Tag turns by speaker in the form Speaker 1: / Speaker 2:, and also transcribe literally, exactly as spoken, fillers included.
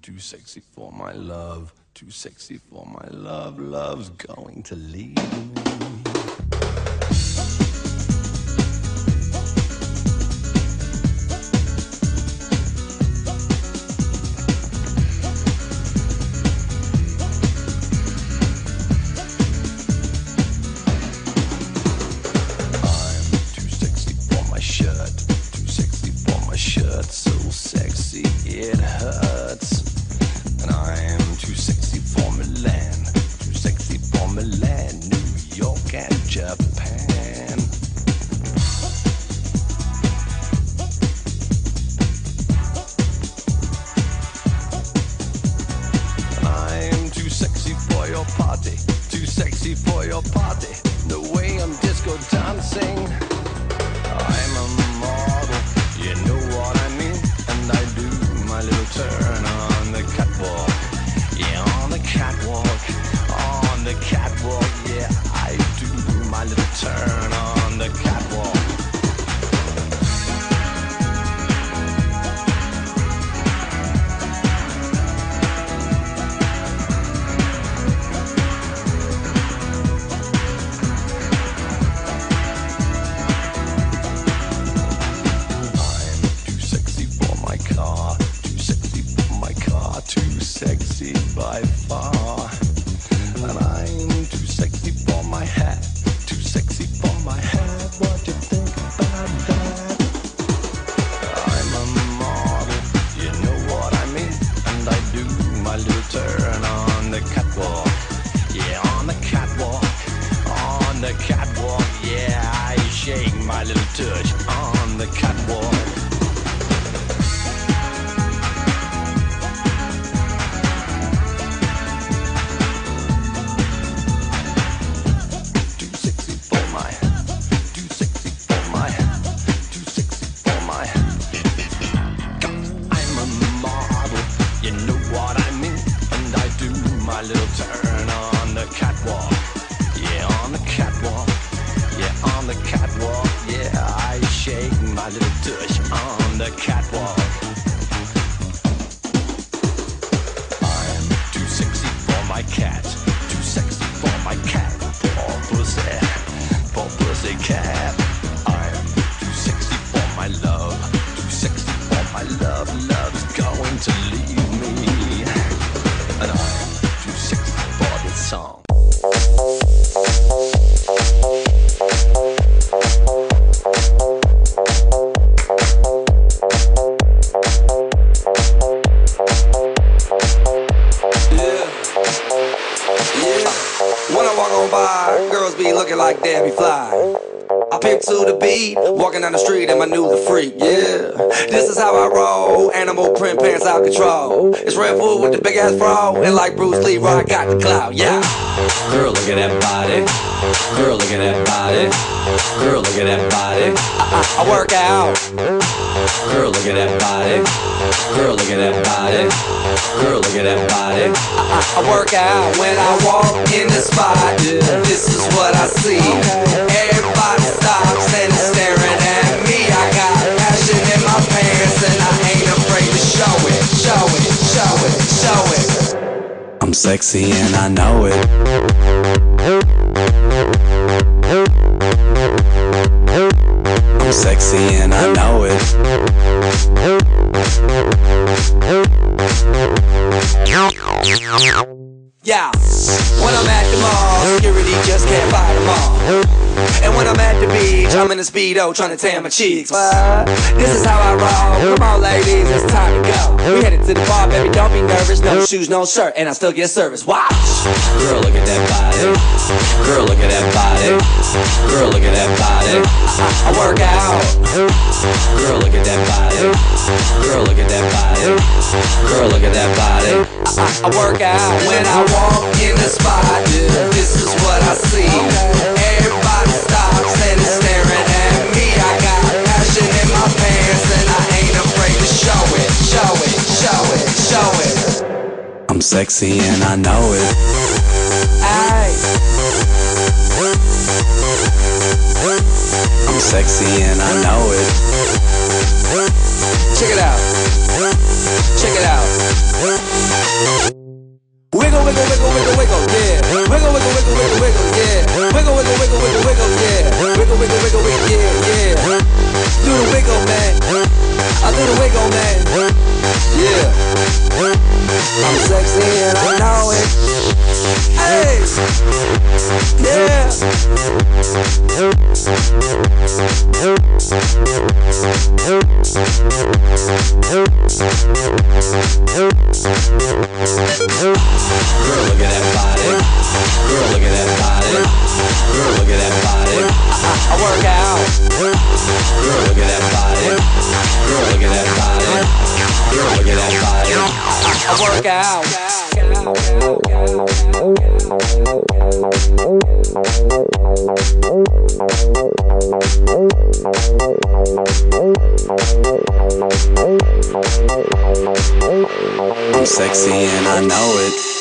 Speaker 1: too sexy for my love, too sexy for my love, love's going to leave me. Shirt so sexy it hurts, and I'm too sexy for Milan, too sexy for Milan, New York and Japan. I'm too sexy for your party, too sexy for your party, the way I'm disco dancing. I'm a model, you know what I mean, and I do my little turn on the catwalk, yeah, on the catwalk, on the catwalk, yeah, I do my little turn on the catwalk. Sexy by far, and I'm too sexy for my hat, too sexy for my hat. What do you think about that? I'm a model, you know what I mean, and I do my little turn on the catwalk, yeah, on the catwalk, on the catwalk, yeah, I shake my little touch on the catwalk. My little turn on the catwalk, yeah, on the catwalk, yeah, on the catwalk, yeah, I shake my little tush on the catwalk. I'm too sexy for my cat, too sexy for my cat, for pussy, for pussy cat. I'm too sexy for my love, too sexy for my love, love's going to leave me, and I'm song. When I walk on by, girls be looking like Debbie Fly. I pick to the beat, walking down the street and my new the freak, yeah. This is how I roll, animal print pants out control. It's Red Bull with the big ass bro, and like Bruce Lee, I got the clout, yeah. Girl, look at that body. Girl, look at that body. Girl, look at that body. I, I, I work out. Girl, look at that body. Girl, look at that body. Girl, look at that body. I, I, I work out when I walk in the spot. This is what I see. Everybody stops and is staring at me. I got passion in my pants and I ain't afraid to show it, show it, show it, show it. I'm sexy and I know it. I'm sexy and I know it. Yeah, when I'm at the mall, security just can't fight them all. And when I'm at the beach, I'm in a Speedo trying to tan my cheeks. But this is how I roll. Come on ladies, it's time to go. We headed to the bar, baby, don't be nervous. No shoes, no shirt, and I still get service. Watch! Girl, look at that body. Girl, look at that body. Girl, look at that body. I, I work out. Girl, look at that body. Girl, look at that body. Girl, look at that body. I, I, I work out when I walk in the spot. This is what I see. Everybody stops and is staring at me. I got passion in my pants and I ain't afraid to show it, show it, show it, show it. I'm sexy and I know it. Aye. I'm sexy and I know it. Check it out. Check it out. Wiggle, wiggle, wiggle, wiggle, wiggle, yeah. Wiggle, wiggle, wiggle, wiggle, wiggle, yeah. Wiggle, wiggle, wiggle, wiggle, wiggle, yeah. Wiggle, wiggle, wiggle, wiggle, yeah, yeah. Do the wiggle, man. I do the wiggle, man. Yeah. I'm sexy and I know it. Hey. Yeah. Girl, look at that body. Girl, look at that body. Girl, look at that body. I, I work out. Girl, look at that body. Girl, look at that body. Girl, look at that body. I, I work out. I'm sexy and I know it.